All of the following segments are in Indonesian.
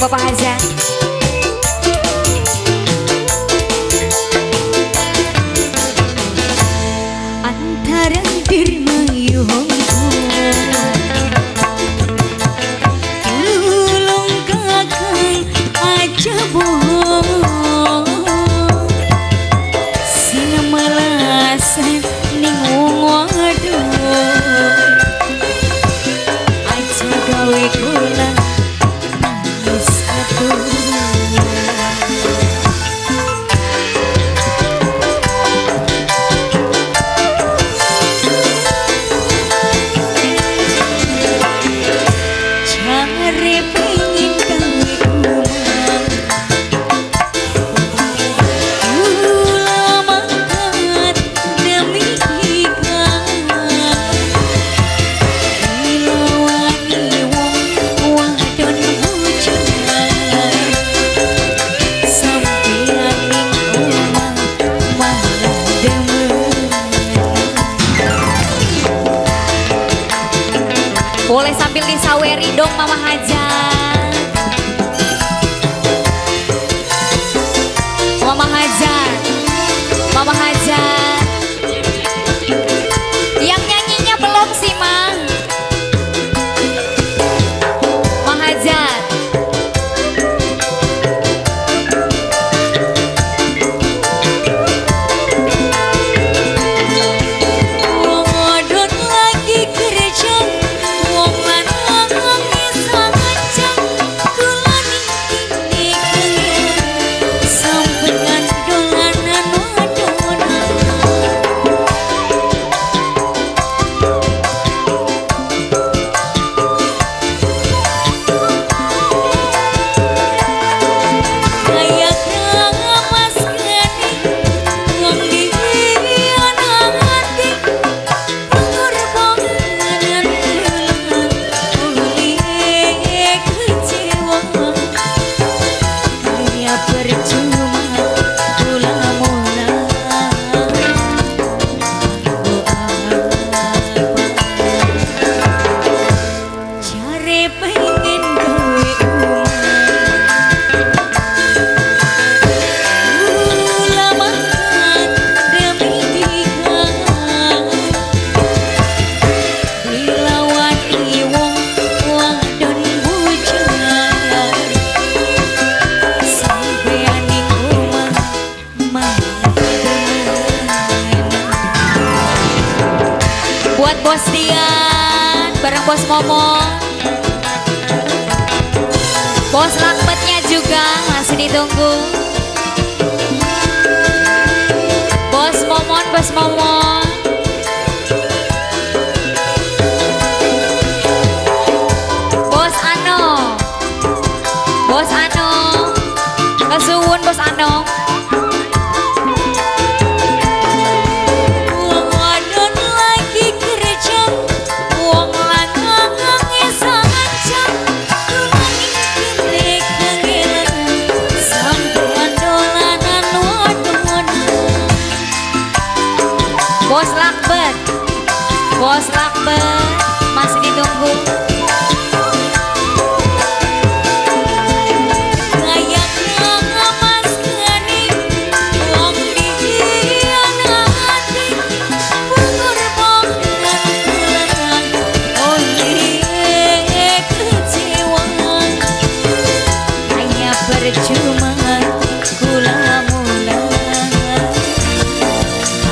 Bapak Haja. Antara dermayung tulung kakang aja bohong sing melasan ning wong aduh aja gawe kula nangis aduh. Boleh sambil disaweri dong Mama Haja. Mama Haja, Mama Haja. Yang nyanyinya belum sih Mang. Mama Haja. Buat Bos Dian bareng Bos Momo, Bos Lakbetnya juga masih ditunggu. Bos Momon, Bos Momon. Bos Ano, Bos Ano, kesuwun Bos Ano. Bos Lakbet, Bos Lakbet masih ditunggu.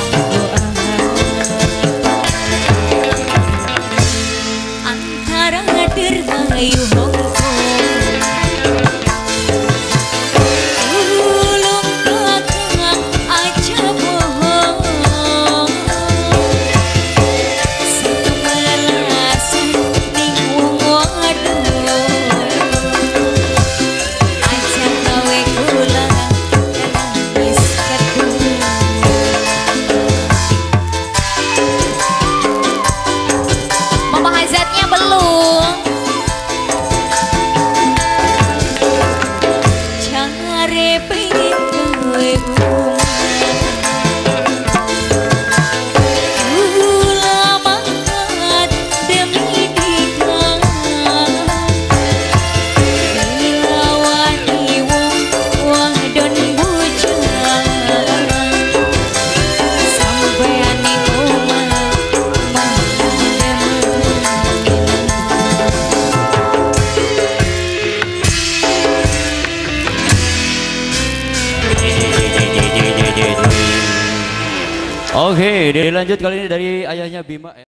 Antara Oke, dilanjut kali ini dari ayahnya Bima.